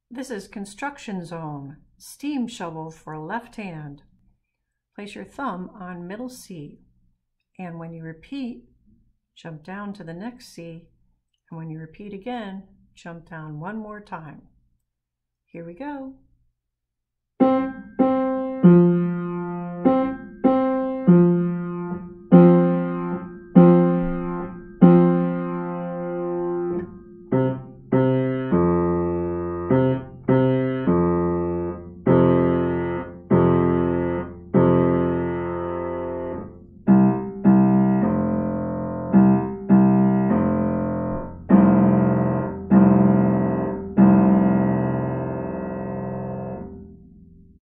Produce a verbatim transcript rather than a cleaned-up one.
This is construction zone, steam shovel for left hand. Place your thumb on middle C, and when you repeat, jump down to the next C, and when you repeat again, jump down one more time. Here we go.